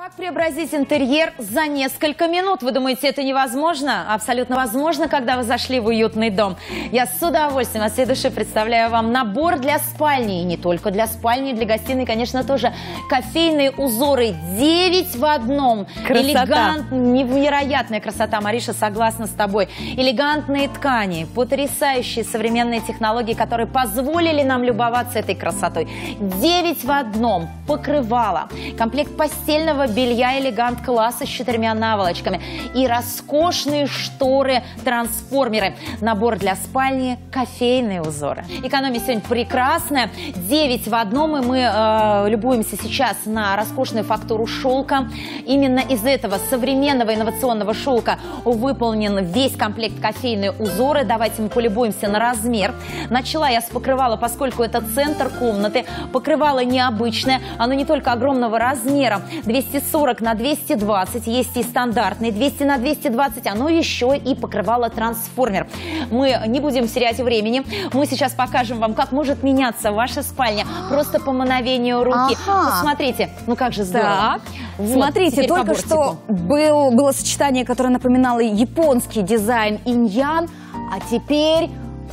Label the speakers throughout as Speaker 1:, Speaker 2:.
Speaker 1: Как преобразить интерьер за несколько минут? Вы думаете, это невозможно? Абсолютно возможно, когда вы зашли в уютный дом. Я с удовольствием от всей души представляю вам набор для спальни. И не только для спальни, для гостиной, конечно, тоже. Кофейные узоры 9 в одном.
Speaker 2: Красота.
Speaker 1: Невероятная красота, Мариша, согласна с тобой. Элегантные ткани, потрясающие современные технологии, которые позволили нам любоваться этой красотой. 9 в одном. Покрывало. Комплект постельного белья элегант-класса с 4 наволочками и роскошные шторы-трансформеры. Набор для спальни, кофейные узоры. Экономия сегодня прекрасная. 9 в одном, и мы любуемся сейчас на роскошную фактуру шелка. Именно из этого современного инновационного шелка выполнен весь комплект кофейные узоры. Давайте мы полюбуемся на размер. Начала я с покрывала, поскольку это центр комнаты. Покрывало необычное, оно не только огромного размера, 240 на 220, есть и стандартный 200 на 220, оно еще и покрывало трансформер. Мы не будем терять времени, мы сейчас покажем вам, как может меняться ваша спальня просто по мановению руки. Посмотрите, ну как же здорово.
Speaker 2: Вот, смотрите, только что было сочетание, которое напоминало японский дизайн инь-ян, а теперь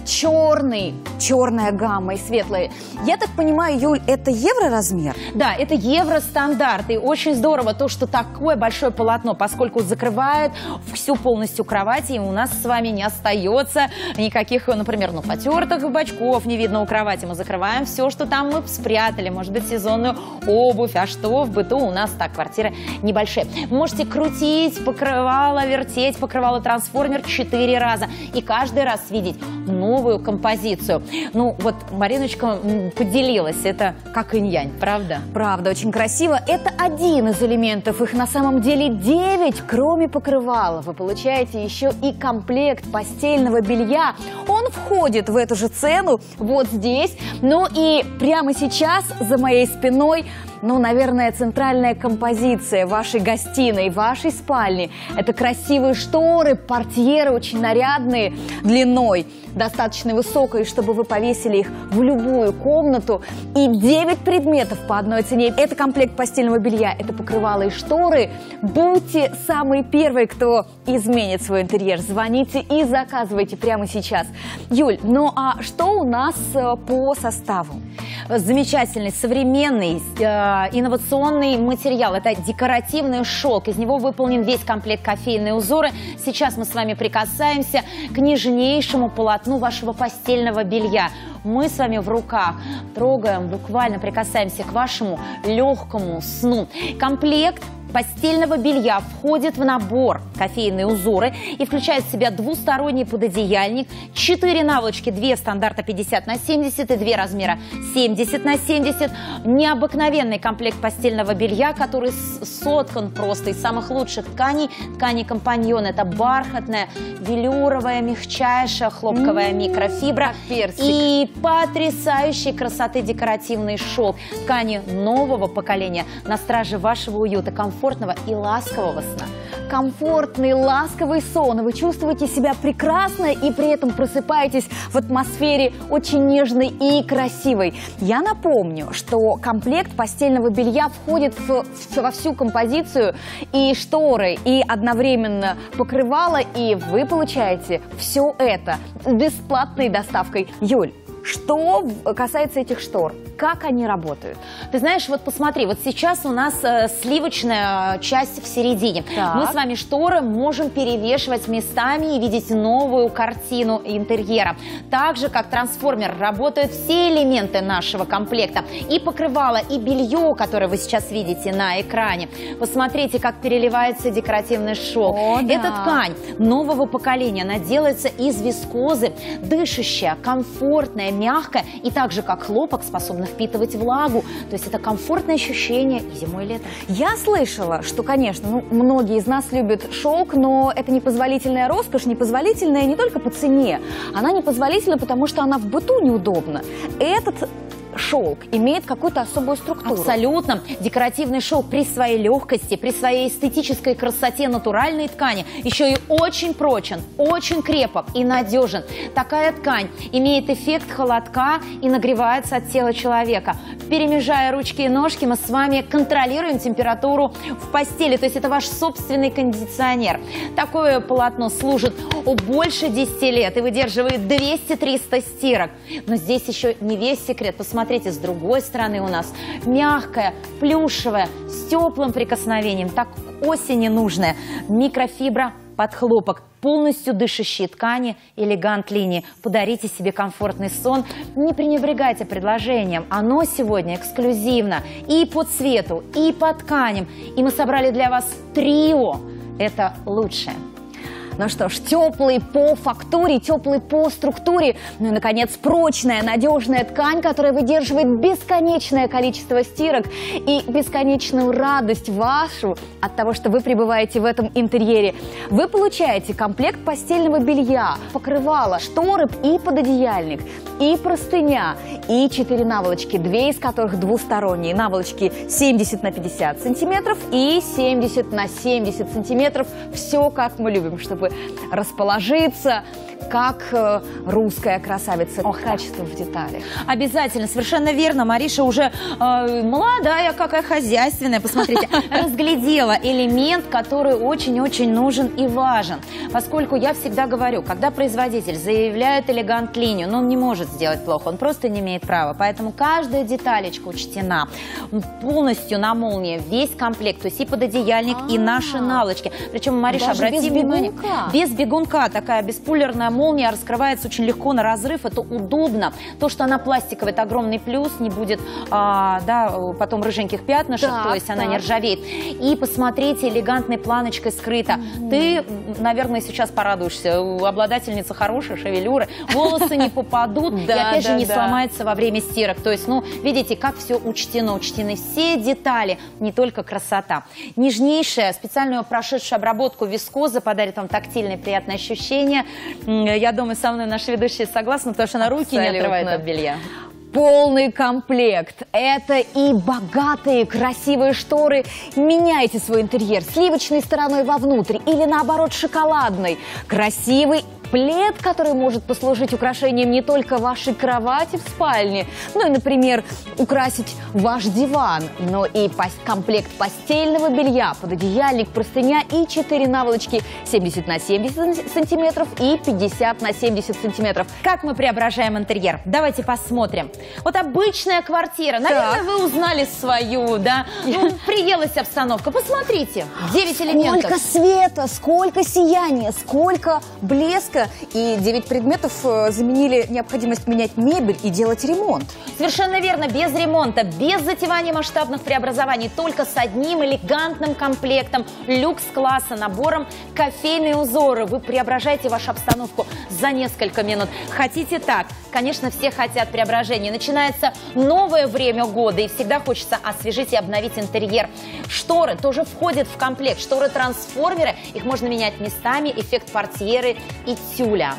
Speaker 2: черная гамма и светлые. Я так понимаю, Юль, это евро-размер?
Speaker 1: Да, это евро-стандарт. И очень здорово то, что такое большое полотно, поскольку закрывает всю полностью кровать, и у нас с вами не остается никаких, например, потертых бочков не видно у кровати. Мы закрываем все, что там мы спрятали, может быть, сезонную обувь. А что в быту у нас так, квартиры небольшие. Вы можете крутить покрывало, вертеть покрывало трансформер 4 раза. И каждый раз видеть новую композицию. Ну, вот Мариночка поделилась. Это как инь-янь, правда?
Speaker 2: Правда, очень красиво. Это один из элементов. Их на самом деле 9, кроме покрывала. Вы получаете еще и комплект постельного белья. Он входит в эту же цену вот здесь. Ну и прямо сейчас за моей спиной, наверное, центральная композиция вашей гостиной, вашей спальни. Это красивые шторы, портьеры очень нарядные, длиной достаточно высокой, чтобы вы повесили их в любую комнату. И 9 предметов по одной цене. Это комплект постельного белья, это покрывало и шторы. Будьте самые первые, кто изменит свой интерьер. Звоните и заказывайте прямо сейчас. Юль, ну а что у нас по составу?
Speaker 1: Замечательный, современный, инновационный материал. Это декоративный шелк. Из него выполнен весь комплект кофейные узоры. Сейчас мы с вами прикасаемся к нежнейшему полотну вашего постельного белья. Мы с вами в руках трогаем, буквально прикасаемся к вашему легкому сну. Комплект постельного белья входит в набор кофейные узоры и включает в себя двусторонний пододеяльник, 4 наволочки, 2 стандарта 50 на 70 и 2 размера 70 на 70. Необыкновенный комплект постельного белья, который соткан просто из самых лучших тканей. Ткани компаньон. Это бархатная, велюровая, мягчайшая, хлопковая микрофибра. И потрясающей красоты декоративный шелк. Ткани нового поколения на страже вашего уюта, комфортного и ласкового сна.
Speaker 2: Комфортный, ласковый сон. И вы чувствуете себя прекрасно и при этом просыпаетесь в атмосфере очень нежной и красивой. Я напомню, что комплект постельного белья входит во всю композицию, и шторы, и одновременно покрывало, и вы получаете все это бесплатной доставкой. Юль, что касается этих штор, как они работают?
Speaker 1: Ты знаешь, вот посмотри, вот сейчас у нас сливочная часть в середине. Так. Мы с вами шторы можем перевешивать местами и видеть новую картину интерьера. Так же, как трансформер, работают все элементы нашего комплекта. И покрывало, и белье, которое вы сейчас видите на экране. Посмотрите, как переливается декоративный шелк. Это ткань нового поколения. Она делается из вискозы, дышащая, комфортная, мягкая и так же, как хлопок, способна впитывать влагу. То есть это комфортное ощущение и зимой, и летом.
Speaker 2: Я слышала, что, конечно, многие из нас любят шелк, но это непозволительная роскошь, непозволительная не только по цене. Она непозволительна, потому что она в быту неудобна. Этот шелк имеет какую-то особую структуру.
Speaker 1: Абсолютно. Декоративный шелк при своей легкости, при своей эстетической красоте натуральной ткани еще и очень прочен, очень крепок и надежен. Такая ткань имеет эффект холодка и нагревается от тела человека. Перемежая ручки и ножки, мы с вами контролируем температуру в постели. То есть это ваш собственный кондиционер. Такое полотно служит больше 10 лет и выдерживает 200-300 стирок. Но здесь еще не весь секрет. Посмотрите, с другой стороны у нас мягкая, плюшевая, с теплым прикосновением, так к осени нужная, микрофибра под хлопок, полностью дышащие ткани, элегант линии. Подарите себе комфортный сон. Не пренебрегайте предложением. Оно сегодня эксклюзивно и по цвету, и по тканям. И мы собрали для вас трио. Это лучшее.
Speaker 2: Ну что ж, теплый по фактуре, теплый по структуре, ну и, наконец, прочная, надежная ткань, которая выдерживает бесконечное количество стирок и бесконечную радость вашу от того, что вы пребываете в этом интерьере. Вы получаете комплект постельного белья, покрывало, шторы и пододеяльник, и простыня, и 4 наволочки, 2 из которых двусторонние. Наволочки 70 на 50 сантиметров и 70 на 70 сантиметров. Все, как мы любим, чтобы расположиться, как русская красавица. Качество в деталях.
Speaker 1: Обязательно, совершенно верно. Мариша уже молодая, какая хозяйственная, посмотрите, разглядела элемент, который очень-очень нужен и важен. Поскольку я всегда говорю, когда производитель заявляет элегант-линию, но он не может сделать плохо, он просто не имеет права. Поэтому каждая деталечка учтена. Полностью на молнии, весь комплект, то есть и пододеяльник, и наши наволочки. Причем, Мариша, обрати внимание, без бегунка, такая беспулерная молния раскрывается очень легко на разрыв, это удобно. То, что она пластиковая, это огромный плюс, не будет потом рыженьких пятнышек, то есть она не ржавеет. И посмотрите, элегантной планочкой скрыто. Ты, наверное, сейчас порадуешься, обладательница хорошей шевелюры, волосы не попадут и опять же не сломается во время стирок. То есть, ну, видите, как все учтено, учтены все детали, не только красота. Нежнейшая, специальную прошедшую обработку вискоза подарит вам тактильные приятные ощущения. Я думаю, со мной наши ведущие согласны, потому что она руки не отрывает от белья.
Speaker 2: Полный комплект. Это и богатые, красивые шторы. Меняйте свой интерьер сливочной стороной вовнутрь или наоборот шоколадной. Красивый плед, который может послужить украшением не только вашей кровати в спальне, но и, например, украсить ваш диван, но и комплект постельного белья, пододеяльник, простыня и 4 наволочки 70 на 70 сантиметров и 50 на 70 сантиметров.
Speaker 1: Как мы преображаем интерьер? Давайте посмотрим. Вот обычная квартира. Наверное, вы узнали свою, да? Ну, приелась обстановка. Посмотрите. 9 элементов.
Speaker 2: Сколько света, сколько сияния, сколько блеска. И 9 предметов заменили необходимость менять мебель и делать ремонт.
Speaker 1: Совершенно верно. Без ремонта, без затевания масштабных преобразований, только с одним элегантным комплектом люкс-класса, набором кофейные узоры. Вы преображаете вашу обстановку за несколько минут. Хотите так? Конечно, все хотят преображения. Начинается новое время года, и всегда хочется освежить и обновить интерьер. Шторы тоже входят в комплект. Шторы-трансформеры, их можно менять местами, эффект портьеры и тюля.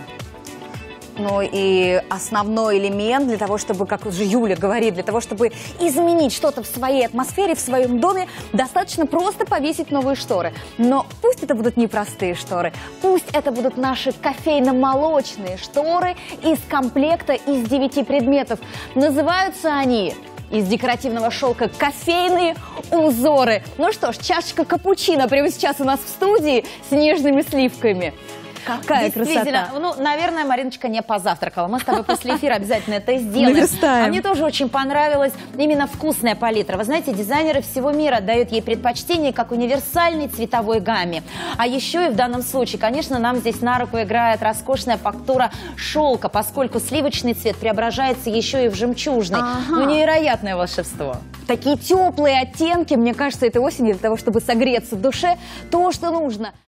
Speaker 2: Ну и основной элемент для того, чтобы, как уже Юля говорит, для того, чтобы изменить что-то в своей атмосфере, в своем доме, достаточно просто повесить новые шторы. Но пусть это будут не простые шторы, пусть это будут наши кофейно-молочные шторы из комплекта из 9 предметов. Называются они из декоративного шелка кофейные узоры. Ну что ж, чашечка капучино прямо сейчас у нас в студии с нежными сливками. Какая красота.
Speaker 1: Ну, наверное, Мариночка не позавтракала. Мы с тобой после эфира обязательно это сделаем.
Speaker 2: Наверстаем.
Speaker 1: А мне тоже очень понравилась именно вкусная палитра. Вы знаете, дизайнеры всего мира дают ей предпочтение как универсальной цветовой гамме. А еще и в данном случае, конечно, нам здесь на руку играет роскошная фактура шелка, поскольку сливочный цвет преображается еще и в жемчужный. Ну, невероятное волшебство.
Speaker 2: Такие теплые оттенки, мне кажется, этой осенью для того, чтобы согреться в душе, то, что нужно.